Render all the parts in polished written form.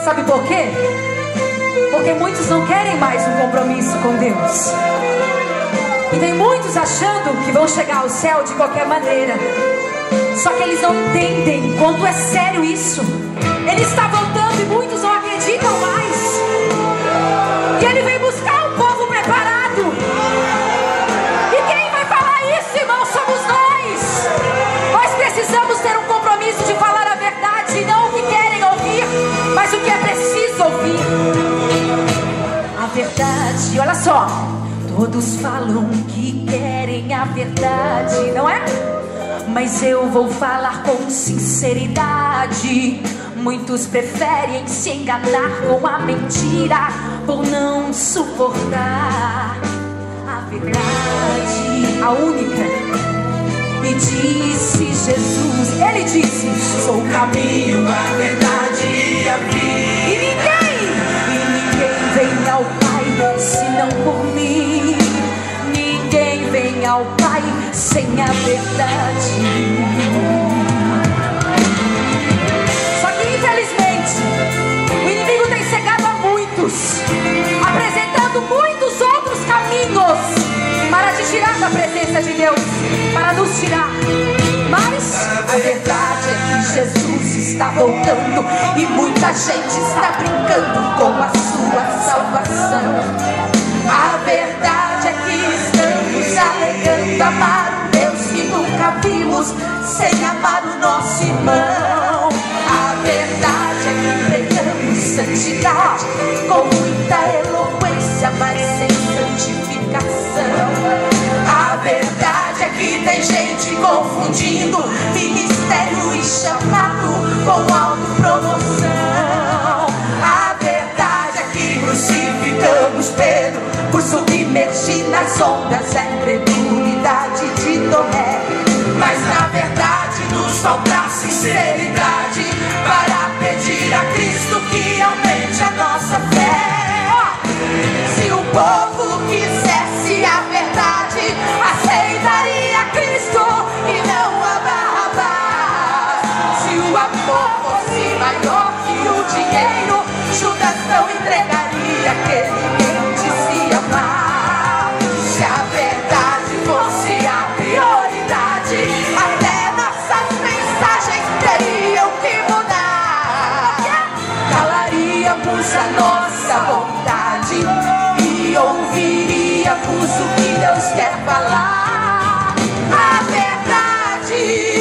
Sabe por quê? Porque muitos não querem mais um compromisso com Deus. E tem muitos achando que vão chegar ao céu de qualquer maneira. Só que eles não entendem quanto é sério isso. Ele está voltando e muitos não acreditam mais. E ele vem buscar um povo preparado. E quem vai falar isso, irmão, somos nós. Nós precisamos ter um compromisso de falar a verdade, não o que querem ouvir, mas o que é preciso ouvir. A verdade, olha só. Todos falam que querem a verdade, não é? Mas eu vou falar com sinceridade. Muitos preferem se enganar com a mentira por não suportar a verdade, a única. E disse Jesus, ele disse: sou o caminho, a verdade e a vida. E ninguém vem ao Pai senão por mim. Ninguém vem ao Pai sem a verdade. Só que infelizmente o inimigo tem cegado a muitos, apresentando muitos outros caminhos para te tirar da presença de Deus, para nos tirar. Mas a verdade é que Jesus está voltando e muita gente está brincando com a sua salvação. A verdade é que estamos alegando amar um Deus que nunca vimos sem amar o nosso irmão. A verdade é que pregamos santidade com muita eloquência, mas sem santificação. A verdade é que tem gente confundindo ministério e chamado com autopromoção. A verdade é que crucificamos Pedro por submergir nas ondas a incredulidade de Tomé. Mas na verdade nos falta sinceridade para pedir a Cristo que aumente a nossa fé. Se o povo quisesse a verdade, aceitaria Cristo e não a Barrabás. Se o amor fosse maior que o dinheiro, Judas não entregaria aquele quem disse amar. Se a verdade fosse a prioridade, até nossas mensagens teriam que mudar. Calaríamos a nossa vontade e ouviríamos o que Deus quer falar. A verdade,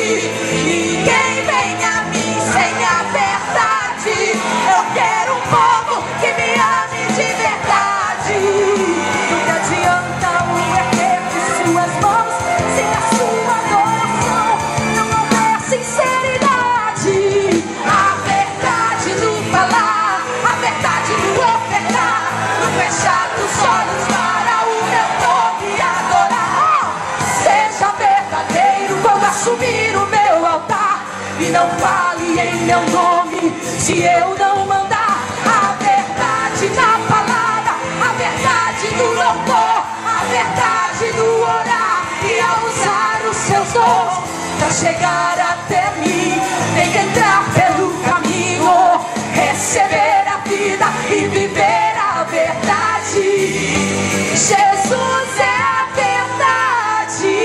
ninguém vem a mim sem a verdade. Eu quero um povo que me ame de verdade. Não te adianta o erguer de suas mãos sem a sua adoração não houver sinceridade. A verdade no falar, a verdade no ofertar, no fechar dos olhos para o meu nome adorar. Seja verdadeiro quando assumir o meu altar e não fale em meu nome se eu não mandar. A verdade na palavra, a verdade no louvor, a verdade no orar e a usar os seus dons para chegar até mim. Tem que entrar pelo caminho, receber a vida e viver a verdade. Jesus é a verdade.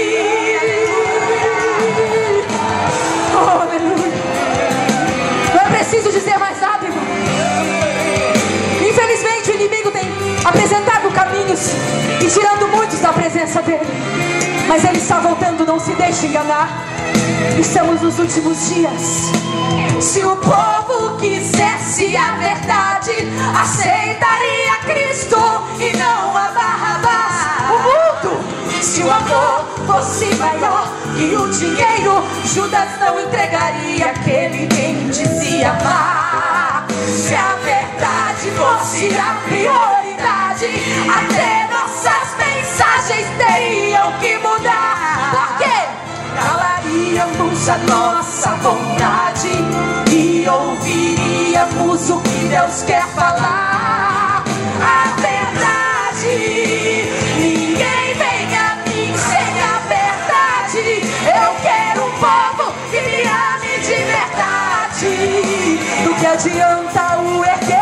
Oh, aleluia. Não é preciso dizer mais nada, irmão. Infelizmente o inimigo tem apresentado caminhos e tirando muitos da presença dele. Mas ele está voltando, não se deixe enganar. Estamos nos últimos dias. Se o povo quisesse a verdade, aceitaria Cristo e não a Barrabás. O mundo, se o amor fosse maior que o dinheiro, Judas não entregaria aquele quem dizia amar. Se a verdade fosse a prioridade, até nossas mensagens teriam que mudar. Por quê? Calaríamos a nossa vontade e ouviríamos o que Deus quer falar. A verdade, ninguém vem a mim sem a verdade. Eu quero um povo que me ame de verdade. Do que adianta o erguer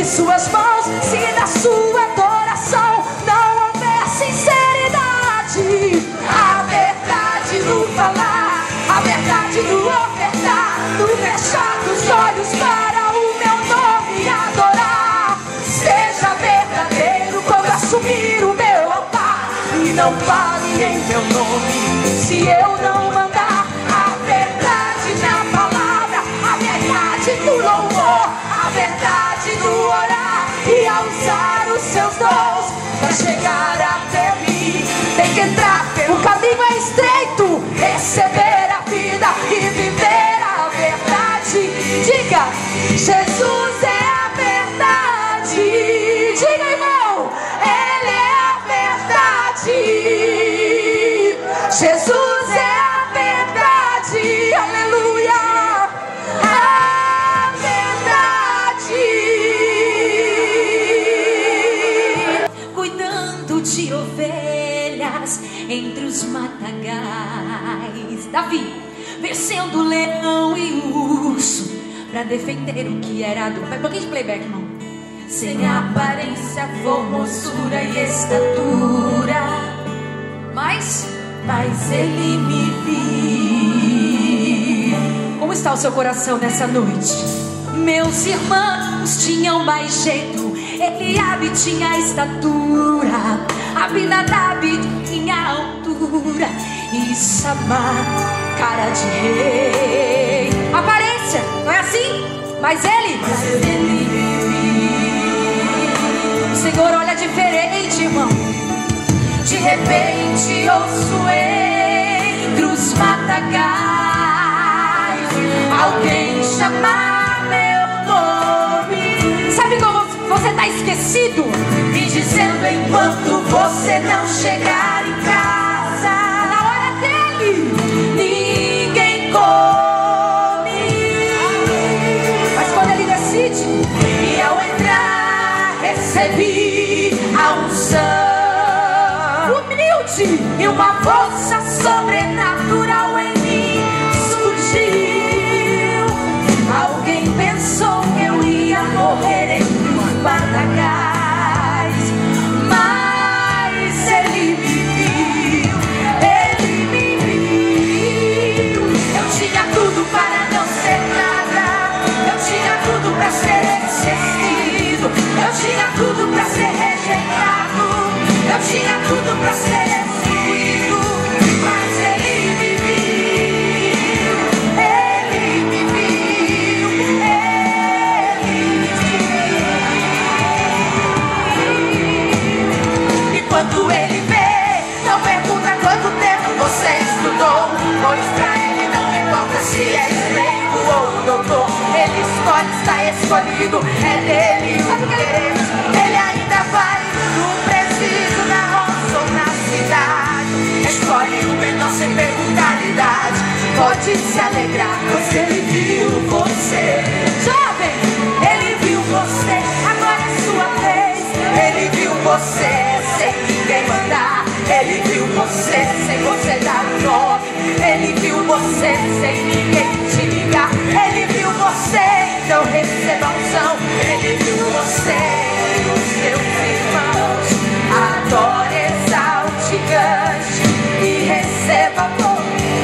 de suas mãos. Se na sua adoração não houver sinceridade, a verdade no falar, a verdade no ofertar, no fechar dos olhos para o meu nome adorar. Seja verdadeiro quando assumir o meu altar, e não fale em meu nome se eu não mandar. A verdade na palavra, a verdade no louvor, a verdade no orar, e a usar os seus dons para chegar até mim. Tem que entrar, o caminho é estreito, receber a vida e viver a verdade. Diga, Jesus é a verdade. Diga, irmão, Ele é a verdade. Jesus é a verdade. Aleluia. A verdade. Cuidando de ovelhas entre os matagais. Davi, vencendo o leão e o urso, pra defender o que era do pai. Um pouquinho de playback, irmão. Sem aparência, formosura e estatura, mas ele me viu. Como está o seu coração nessa noite? Meus irmãos tinham mais jeito, Eliabe tinha estatura, Abinadab tinha altura, e Samar, cara de rei. Aparência, não é assim? Mas ele me viu. O Senhor olha diferente, irmão. De repente ouço entre os matagais alguém chamar meu nome. Sabe como você está esquecido? Me dizendo enquanto você não chegar em casa, na hora dele ninguém come. Mas quando ele decide, e ao entrar recebi a unção humilde, e uma força sobrenatural em mim surgiu. Alguém pensou que eu ia morrer entre os matagais, mas ele me viu, ele me viu. Eu tinha tudo para não ser nada, eu tinha tudo para ser esquecido, eu tinha tudo para ser rejeitado, eu tinha tudo para ser excluído, mas ele me viu, ele me viu, ele me viu. E quando ele vê, não pergunta quanto tempo você estudou, pois pra ele não importa se é leigo ou doutor. Ele escolhe, está escolhido, é dele o interesse. Ele ainda vai no preciso, na roça ou na cidade. Escolhe o menor sem perguntar a idade. Pode se alegrar, pois ele viu você. Jovem, ele viu você, agora é sua vez. Ele viu você sem ninguém mandar. Ele viu você sem você dar o nome. Ele viu você sem ninguém te ligar. Ele viu você, então receba a unção. Ele viu você e os seus irmãos. Adore, exalte, cante e receba amor.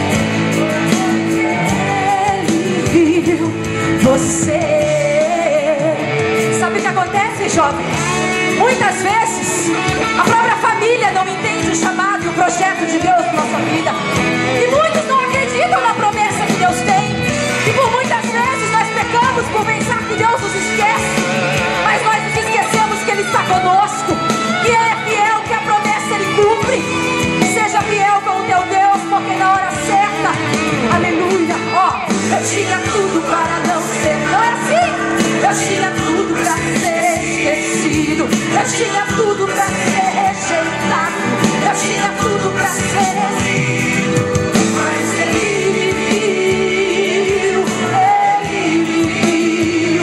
Ele viu você. Sabe o que acontece, jovem? Muitas vezes a própria família não entende o chamado e o projeto de Deus na nossa vida. E muitos não acreditam na promessa que Deus tem. E por muitas vezes nós pecamos por pensar que Deus nos esquece. Mas nós nos esquecemos que Ele está conosco, que Ele é fiel, que a promessa Ele cumpre. Seja fiel com o teu Deus, porque na hora certa, aleluia, ó, eu tinha tudo para não ser, não é assim? Eu tinha tudo para ser esquecido, eu tinha tudo para ser rejeitado, eu tinha tudo para ser esquecido, mas Ele me viu, Ele me viu,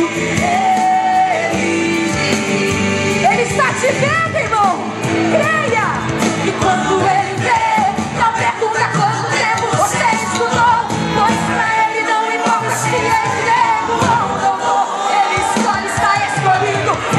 Ele está te vendo, irmão, creia. E quando Ele vê, não pergunta quanto tempo você estudou, pois pra Ele não importa se é grego ou doutor. Ele escolhe, está escolhido,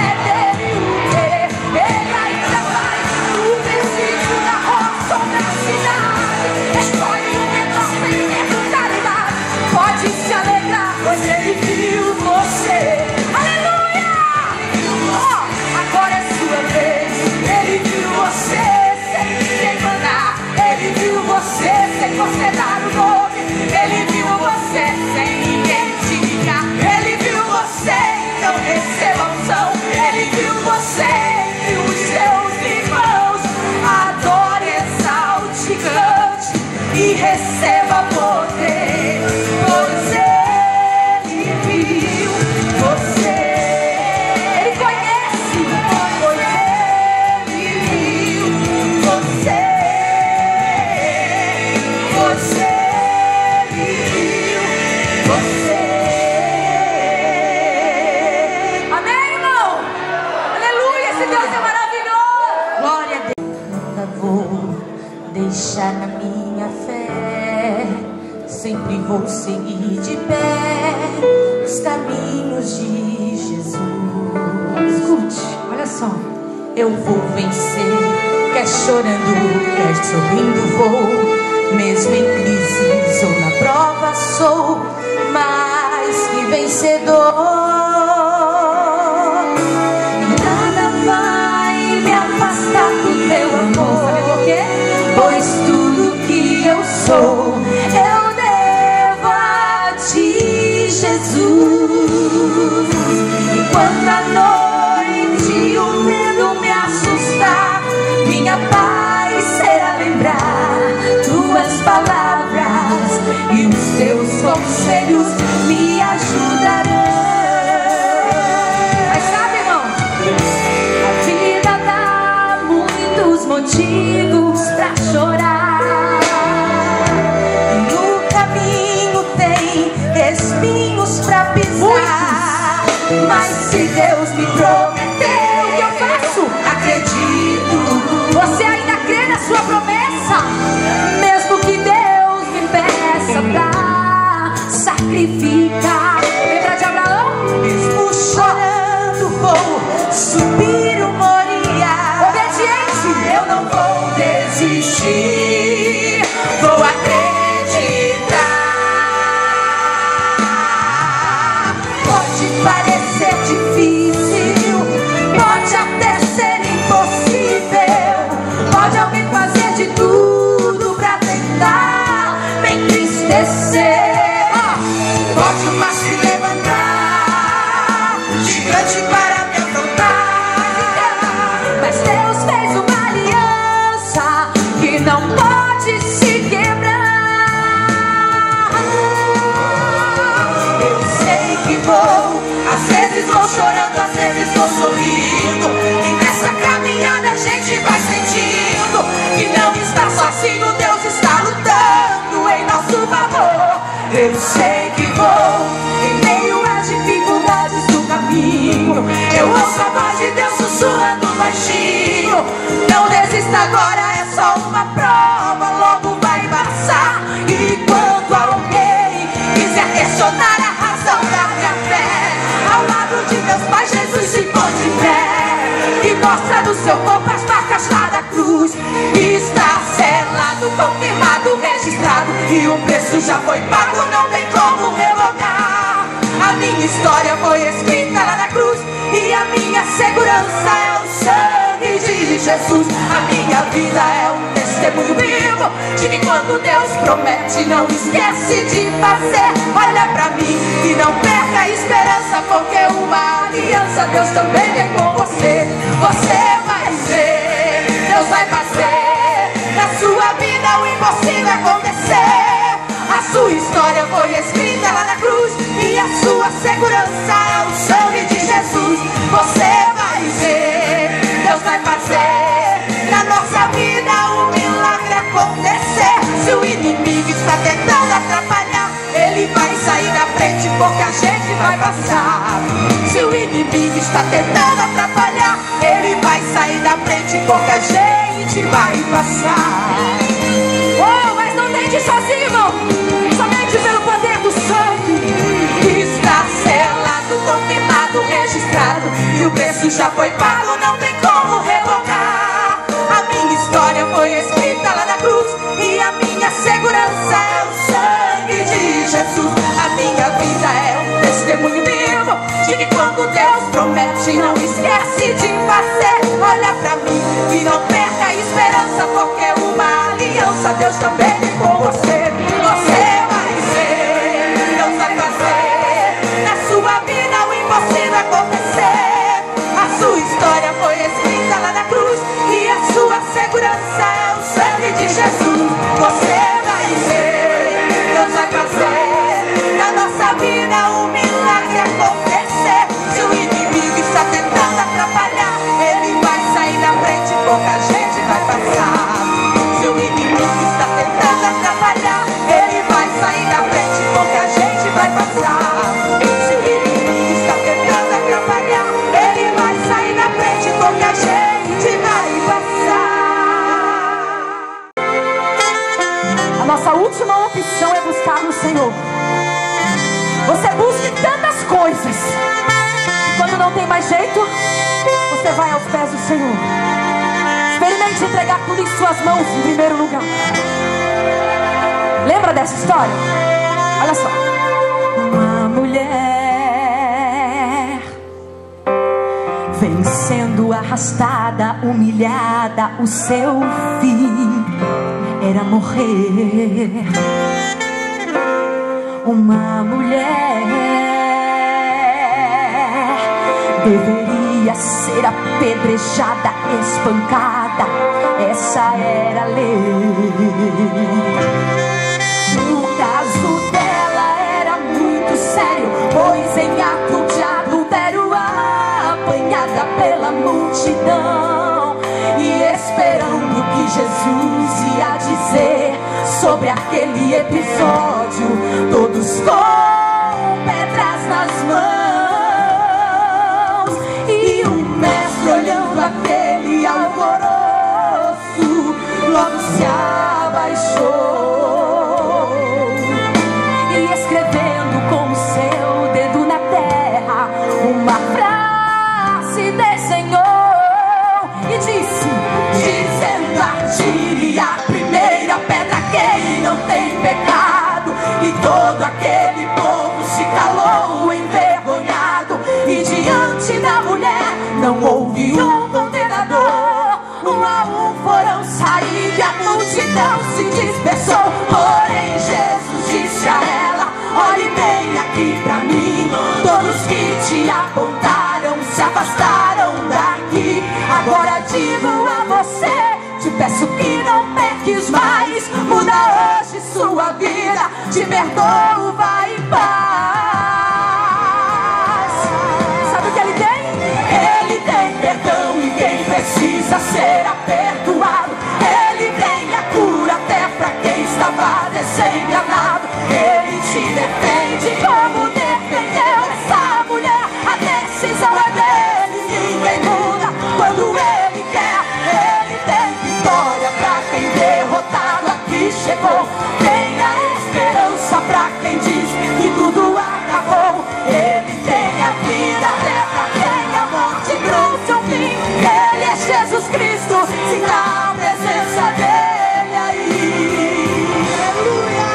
baixar na minha fé, sempre vou seguir de pé os caminhos de Jesus. Escute, olha só. Eu vou vencer, quer chorando, quer sorrindo vou, mesmo em crises ou na prova sou mais que vencedor. Nada vai me afastar do teu amor. Sabe por quê? Pois tudo que eu sou eu devo a ti, Jesus. E quando a noite o medo me assustar, minha paz será lembrar tuas palavras e os teus conselhos me ajudarão. Mas sabe, irmão, a vida dá muitos motivos pra chorar. No caminho tem espinhos pra pisar. Mas se Deus me prometeu, o que eu faço? Acredito. Você ainda crê na sua promessa? Mesmo que Deus me peça pra sacrificar. Lembra de Abraão? Mesmo chorando vou subir o Moriá. Obediente, eu não vou desistir, vou acreditar. Pode parecer difícil, pode até ser impossível, pode alguém fazer de tudo pra tentar me entristecer. Pode o mar se levantar, gigante para me afrontar, mas Deus fez uma aliança que não pode se quebrar. Eu sei que vou, às vezes vou chorando, às vezes vou sorrindo, e nessa caminhada a gente vai sentindo que não está sozinho, Deus está lutando em nosso favor. Eu sei que vou, em meio às dificuldades do caminho, eu ouço a voz de Deus sussurrando baixinho. Não desista agora, é só uma prova, logo vai passar. E quando alguém quiser questionar a razão da minha fé, ao lado de meus pais Jesus se põe de pé e mostra no seu corpo as marcas lá da cruz. Está selado, confirmado, registrado, e o preço já foi pago, não tem como revogar. A minha história foi escrita lá na cruz, e a minha segurança é o sangue de Jesus. A minha vida é um testemunho vivo de que quando Deus promete não esquece de fazer. Olha pra mim e não perca a esperança, porque uma aliança Deus também tem com você. Você vai ver, Deus vai fazer na sua vida o impossível acontecer. A sua história foi escrita lá na cruz, e a sua segurança é o sangue de Jesus. Você vai ver, Deus vai fazer na nossa vida o milagre acontecer. Se o inimigo está tentando atrapalhar, ele vai sair da frente, porque a gente vai passar. Se o inimigo está tentando atrapalhar, ele vai sair da frente, porque a gente vai passar. Oh, mas não tente sozinho, irmão, somente pelo poder do sangue. Está selado, confirmado, registrado, e o preço já foi pago, não tem como revogar. A minha história foi escrita lá na cruz, e a minha segurança é o sangue de Jesus. A minha vida é um testemunho vivo de que quando Deus promete não esquece de fazer. Olha pra mim e não perca a esperança, porque uma aliança Deus também tem com você. Você vai ver, Deus vai fazer na sua vida o impossível acontecer. A sua história foi escrita lá na cruz, e a sua segurança é o sangue de Jesus. Você vai ver, Deus vai fazer na nossa vida o milagre acontecer. Se o inimigo está tentando atrapalhar, ele vai sair da frente, porque a gente vai passar. Se o inimigo está tentando atrapalhar, ele vai sair da frente, porque a gente vai passar. Se o inimigo está tentando atrapalhar, ele vai sair da frente, porque a gente vai passar. tem mais jeito, você vai aos pés do Senhor. Experimente entregar tudo em suas mãos em primeiro lugar. Lembra dessa história? Olha só. Uma mulher vem sendo arrastada, humilhada, o seu fim era morrer. Uma mulher deveria ser apedrejada, espancada. Essa era a lei. O caso dela era muito sério, pois em ato de adultério, apanhada pela multidão, e esperando o que Jesus ia dizer sobre aquele episódio, todos com pedras nas mãos. E o mestre, olhando aquele alvoroço, logo se abaixou e, escrevendo com o seu dedo na terra, uma frase desenhou e disse, dizendo: atire a primeira pedra quem não tem pecado. E todo aquele povo se calou envergonhado, e diante da mulher não houve um condenador. Um a um foram sair e a multidão se dispersou. Porém Jesus disse a ela: olhe bem aqui pra mim, todos que te apontaram se afastaram daqui. Agora digo a você, te peço que não peques mais. Muda hoje sua vida, te perdoo, vai em paz. Sabe o que ele tem? Ele tem perdão e quem precisa ser aperdoado. Ele tem a cura até pra quem estava desenganado. Ele te defende como defendeu essa mulher. A decisão é dele, ninguém muda quando ele quer. Ele tem vitória pra quem derrotado aqui chegou. Tem a esperança pra quem diz que tudo acabou. Ele tem a vida até pra quem a morte trouxe um fim. Ele é Jesus Cristo, sinta a presença dele aí. Aleluia!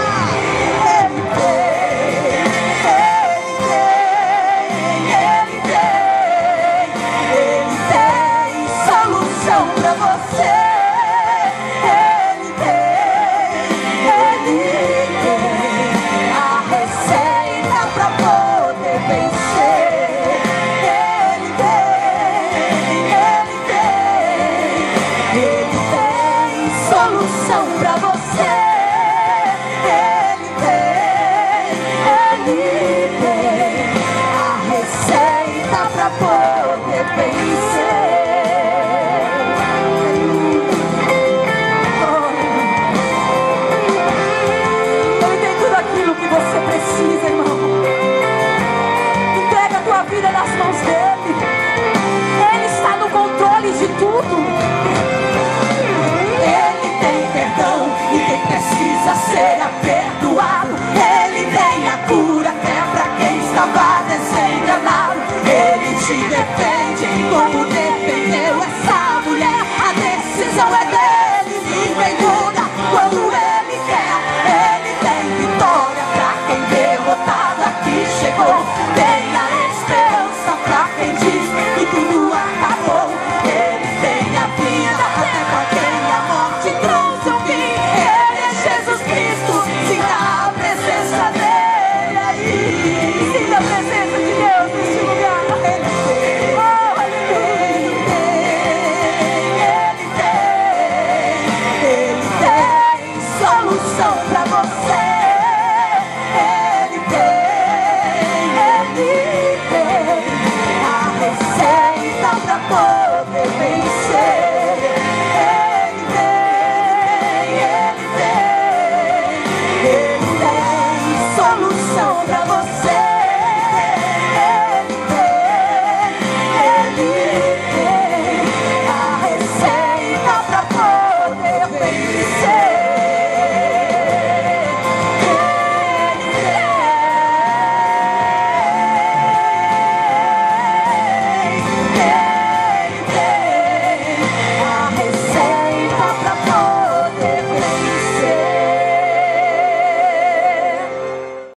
Ele tem solução pra você. Ele tem a receita pra poder vencer. Ele tem solução pra você. Ele tem a receita pra poder vencer. Ele tem tudo aquilo que você precisa, irmão. Entrega a tua vida nas mãos dele. Ele está no controle de tudo. Ele tem perdão e quem precisa ser aperdoado. Ele tem a cura até pra quem estava desenganado. Ele te defende como defendeu essa mulher. A decisão é